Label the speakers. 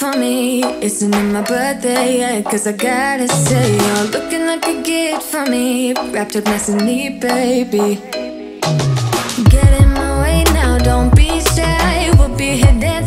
Speaker 1: for me. Isn't it my birthday yet? Cause I gotta say, you're looking like a gift for me, wrapped up nice and neat, baby. Get in my way now, don't be shy. We'll be here dancing